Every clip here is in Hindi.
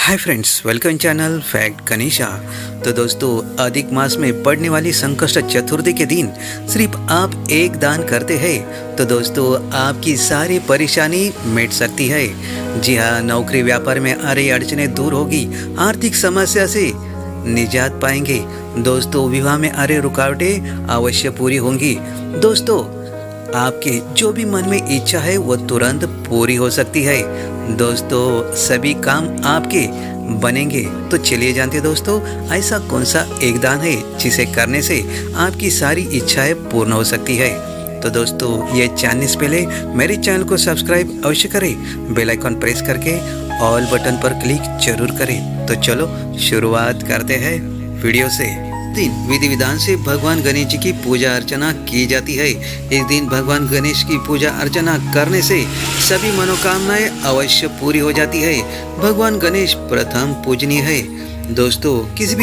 हाय friends, welcome channel fact Ganesha. तो दोस्तों, अधिक मास में पड़ने वाली संकष्ट चतुर्थी के दिन सिर्फ आप एक दान करते हैं तो दोस्तों आपकी सारी परेशानी मिट सकती है। जी हाँ, नौकरी व्यापार में आ रही अड़चनें दूर होगी, आर्थिक समस्या से निजात पाएंगे। दोस्तों, विवाह में आ रही रुकावटें अवश्य पूरी होंगी। दोस्तों, आपके जो भी मन में इच्छा है वो तुरंत पूरी हो सकती है। दोस्तों, सभी काम आपके बनेंगे। तो चलिए जानते हैं दोस्तों, ऐसा कौन सा एक दान है जिसे करने से आपकी सारी इच्छाएं पूर्ण हो सकती है। तो दोस्तों, ये जानने से पहले मेरे चैनल को सब्सक्राइब अवश्य करें, बेल आइकन प्रेस करके ऑल बटन पर क्लिक जरूर करें। तो चलो शुरुआत करते हैं वीडियो से। दिन विधि विधान से भगवान गणेश जी की पूजा अर्चना की जाती है। इस दिन भगवान गणेश की पूजा अर्चना करने से सभी मनोकामनाएं अवश्य पूरी हो जाती है। भगवान गणेश प्रथम पूजनीय है। दोस्तों, किसी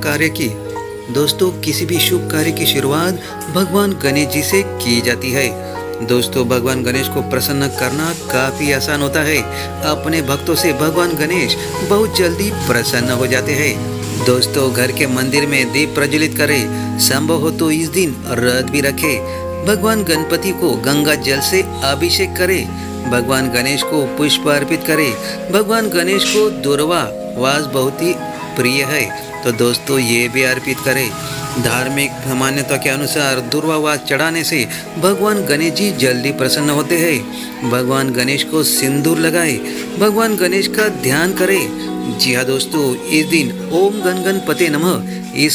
भी शुभ कार्य की शुरुआत भगवान गणेश जी से की जाती है। दोस्तों, भगवान गणेश को प्रसन्न करना काफी आसान होता है। अपने भक्तों से भगवान गणेश बहुत जल्दी प्रसन्न हो जाते हैं। दोस्तों, घर के मंदिर में दीप प्रज्वलित करें, संभव हो तो इस दिन व्रत भी रखें। भगवान गणपति को गंगा जल से अभिषेक करें। भगवान गणेश को पुष्प अर्पित करें। भगवान गणेश को दुर्वा वास बहुत ही प्रिय है, तो दोस्तों ये भी अर्पित करें। धार्मिक मान्यता के अनुसार दुर्वा वास चढ़ाने से भगवान गणेश जी जल्दी प्रसन्न होते हैं। भगवान गणेश को सिंदूर लगाए। भगवान गणेश का ध्यान करें। जी हाँ दोस्तों, इस दिन ओम गण गणपते नमः इस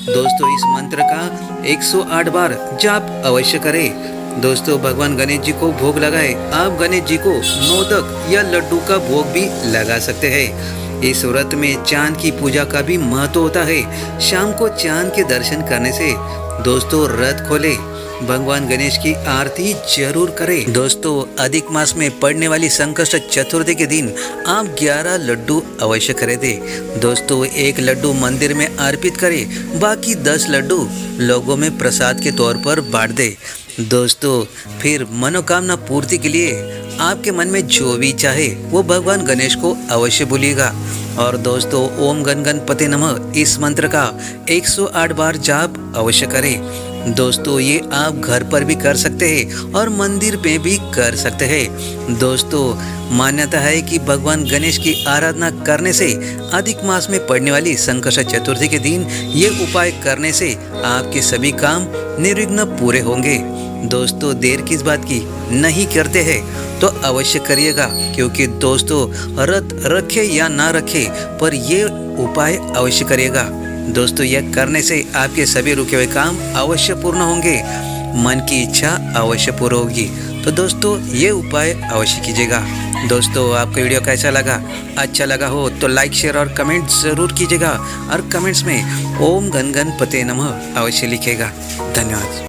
मंत्र का 108 बार जाप अवश्य करें। दोस्तों, भगवान गणेश जी को भोग लगाए। आप गणेश जी को मोदक या लड्डू का भोग भी लगा सकते हैं। इस व्रत में चांद की पूजा का भी महत्व होता है। शाम को चांद के दर्शन करने से दोस्तों व्रत खोले। भगवान गणेश की आरती जरूर करें। दोस्तों, अधिक मास में पड़ने वाली संकष्ट चतुर्थी के दिन आप 11 लड्डू अवश्य खरीदें। दोस्तों, एक लड्डू मंदिर में अर्पित करें, बाकी 10 लड्डू लोगों में प्रसाद के तौर पर बांट दें। दोस्तों, फिर मनोकामना पूर्ति के लिए आपके मन में जो भी चाहे वो भगवान गणेश को अवश्य बोलिएगा। और दोस्तों, ओम गण गणपते नमः इस मंत्र का 108 बार जाप अवश्य करें। दोस्तों, ये आप घर पर भी कर सकते हैं और मंदिर में भी कर सकते हैं। दोस्तों, मान्यता है कि भगवान गणेश की आराधना करने से अधिक मास में पड़ने वाली संकष्ट चतुर्थी के दिन ये उपाय करने से आपके सभी काम निर्विघ्न पूरे होंगे। दोस्तों, देर किस बात की, नहीं करते हैं तो अवश्य करिएगा, क्योंकि दोस्तों व्रत रखे या ना रखे पर ये उपाय अवश्य करिएगा। दोस्तों, यह करने से आपके सभी रुके हुए काम अवश्य पूर्ण होंगे, मन की इच्छा अवश्य पूरी होगी। तो दोस्तों, ये उपाय अवश्य कीजिएगा। दोस्तों, आपको वीडियो कैसा लगा? अच्छा लगा हो तो लाइक, शेयर और कमेंट जरूर कीजिएगा और कमेंट्स में ओम गण गणपते नमः अवश्य लिखिएगा। धन्यवाद।